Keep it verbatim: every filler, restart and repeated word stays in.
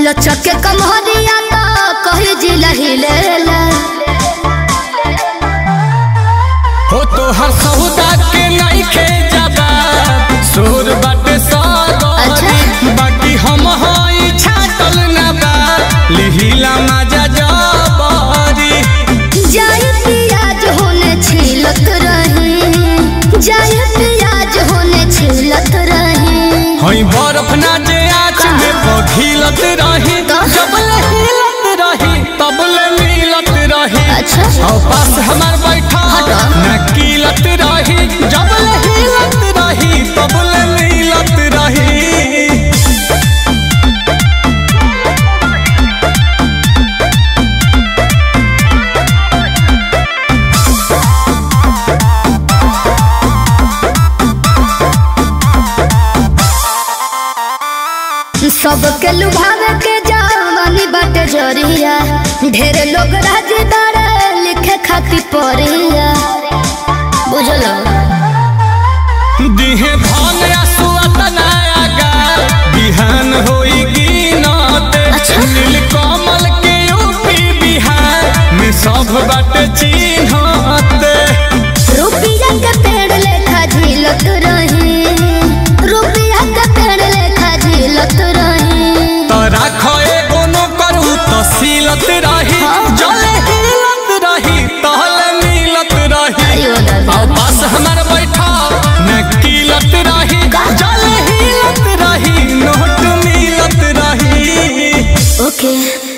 लचक के कमहरिया तो कही जिला हिलेला हो तो हर सौदा के नहीं खे जाबा सोर बाटे सागरी बाकी हम हई छाटल ना बा लिहिला मजा जबरी जाय पियाज होने छिलत रही जाय पियाज होने छिलत रही हई बर्फ ना जे आँच में पघिलत रही जबल हिलत रही तबले मिलत रही अच्छा और पास हमार बैठा ना कीलत रही जबल हिलत रही तबले मिलत रही। सबके लुभावे के जवानी बाटे जरिया ढेर लोग राजदार लिखे खाती परिया बुझलो दिहे धन आसुआत नयागा बिहान होई गिनते नील कमल के यूपी बिहार में सब बाटे चिन्हते रुपया के पेड़ लेखा झिलत रही रुपया के पेड़ लेखा झिलत रही तो राखो एगो नो करू तो सीलत रही जले हिलत रही तहले मिलत रही और पास हमार बैठा न कीलत रही जले हिलत रही नोट मिलत रही ओके।